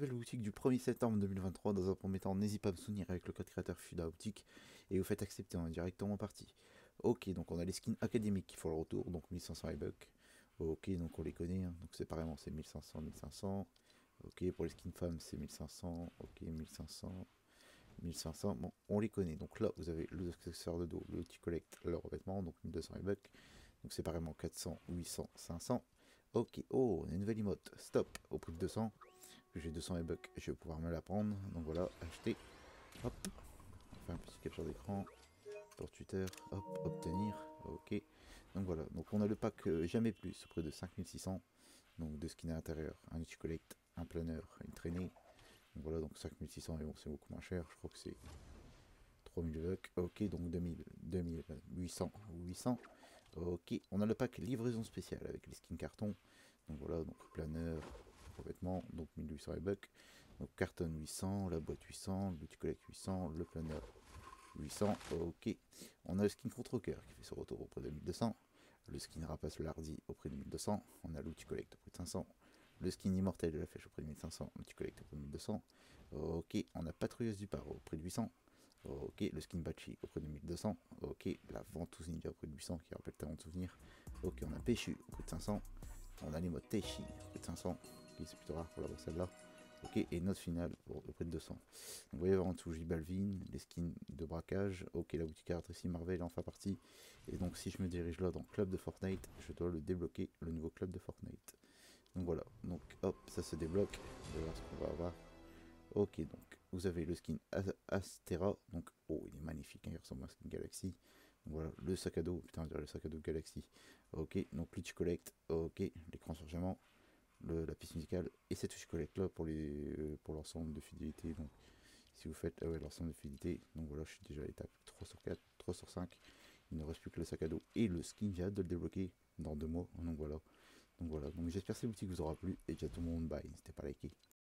Nouvelle boutique du 1er septembre 2023. Dans un premier temps, n'hésitez pas à me soutenir avec le code créateur FUDA Boutique et vous faites accepter, on est directement parti. Ok, donc on a les skins académiques qui font le retour, donc 1500 e-bucks. Ok, donc on les connaît, hein. Donc séparément c'est 1500, 1500. Ok, pour les skins femmes c'est 1500, ok, 1500, 1500. Bon, on les connaît. Donc là, vous avez le accessoire de dos, le petit collect, le revêtement, donc 1200 e-bucks. Donc séparément 400, 800, 500. Ok, oh, on a une nouvelle emote. Stop, au prix de 200. J'ai 200 e-bucks, je vais pouvoir me la prendre. Donc voilà, acheter. Hop, on fait un petit capture d'écran pour Twitter. Hop, obtenir. Ok. Donc voilà, donc on a le pack jamais plus, au prix de 5600. Donc deux skins à l'intérieur, un outil collect, un planeur, une traînée. Donc voilà, donc 5600, et bon, c'est beaucoup moins cher. Je crois que c'est 3000 bucks. Ok, donc 2000, 2800, 800. Ok, on a le pack livraison spéciale avec les skins carton. Donc voilà, donc planeur, revêtement, donc 1800 e-bucks. Donc carton 800, la boîte 800, l'outil collect 800, le planeur 800. Ok, on a le skin contre-cœur qui fait son retour au prix de 1200. Le skin rapace le hardy au prix de 1200. On a l'outil collect au prix de 500. Le skin immortel de la flèche au prix de 1500. L'outil collect au prix de 1200. Ok, on a patrouilleuse du par au prix de 800. Ok, le skin Bachi au prix de 1200. Ok, la ventouse ninja au prix de 800 qui rappelle tellement de souvenirs. Ok, on a Péchu au prix de 500. On a les modes Teishi au prix de 500. Ok, c'est plutôt rare pour l'avoir celle-là. Ok, et note finale pour le prix de 200. Donc vous voyez en dessous J Balvin, les skins de braquage. Ok, la boutique carte ici, Marvel en fait partie. Et donc si je me dirige là dans Club de Fortnite, je dois le débloquer, le nouveau Club de Fortnite. Donc voilà, donc hop, ça se débloque. On va voir ce qu'on va avoir. Ok, donc vous avez le skin Astera. Donc, oh, il est magnifique, hein, il ressemble à un skin Galaxy. Donc voilà, le sac à dos, putain, on dirait le sac à dos Galaxy. Ok, donc l'outil collect. Ok, l'écran chargement, la piste musicale et cette touche collecte là pour l'ensemble de fidélité. Donc si vous faites l'ensemble de fidélité, donc voilà, je suis déjà à l'étape 3 sur 4, 3 sur 5. Il ne reste plus que le sac à dos et le skin. J'ai hâte de le débloquer dans 2 mois. Donc voilà, donc j'espère que cette boutique vous aura plu et déjà tout le monde, bye, n'hésitez pas à liker.